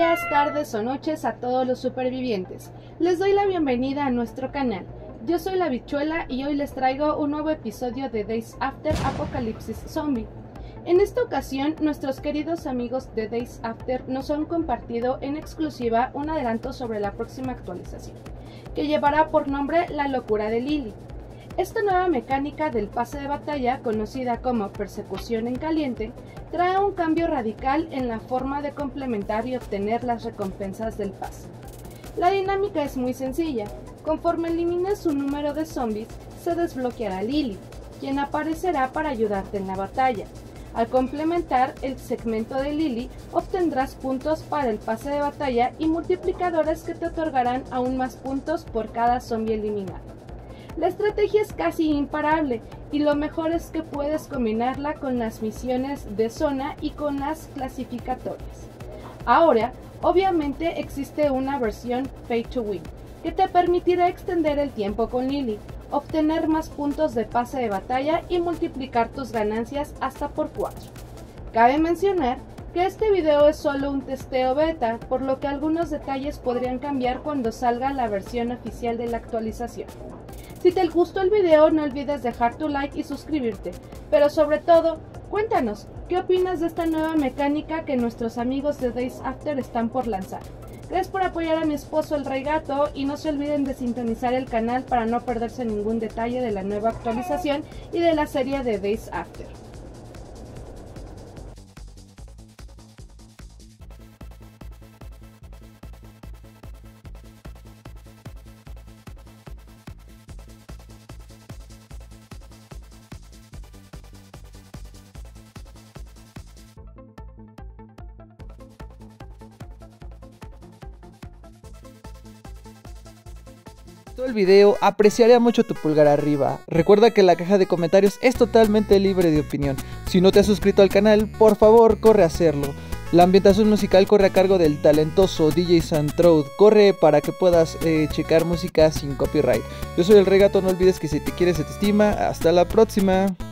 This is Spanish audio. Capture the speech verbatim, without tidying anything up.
días, tardes o noches a todos los supervivientes. Les doy la bienvenida a nuestro canal. Yo soy la Bichuela y hoy les traigo un nuevo episodio de Days After Apocalipsis Zombie. En esta ocasión, nuestros queridos amigos de Days After nos han compartido en exclusiva un adelanto sobre la próxima actualización, que llevará por nombre La Locura de Lily. Esta nueva mecánica del pase de batalla, conocida como persecución en caliente, trae un cambio radical en la forma de complementar y obtener las recompensas del pase. La dinámica es muy sencilla. Conforme elimines un número de zombies, se desbloqueará Lily, quien aparecerá para ayudarte en la batalla. Al complementar el segmento de Lily, obtendrás puntos para el pase de batalla y multiplicadores que te otorgarán aún más puntos por cada zombie eliminado. La estrategia es casi imparable y lo mejor es que puedes combinarla con las misiones de zona y con las clasificatorias. Ahora, obviamente existe una versión Pay to Win, que te permitirá extender el tiempo con Lily, obtener más puntos de pase de batalla y multiplicar tus ganancias hasta por cuatro. Cabe mencionar que este video es solo un testeo beta, por lo que algunos detalles podrían cambiar cuando salga la versión oficial de la actualización. Si te gustó el video, no olvides dejar tu like y suscribirte, pero sobre todo, cuéntanos, ¿qué opinas de esta nueva mecánica que nuestros amigos de Days After están por lanzar? Gracias por apoyar a mi esposo el Rey Gato y no se olviden de sintonizar el canal para no perderse ningún detalle de la nueva actualización y de la serie de Days After. El video, apreciaría mucho tu pulgar arriba. Recuerda que la caja de comentarios es totalmente libre de opinión. Si no te has suscrito al canal, por favor corre a hacerlo. La ambientación musical corre a cargo del talentoso D J Santroud. Corre para que puedas eh, checar música sin copyright. Yo soy el Rey Gato, no olvides que si te quieres se te estima. Hasta la próxima.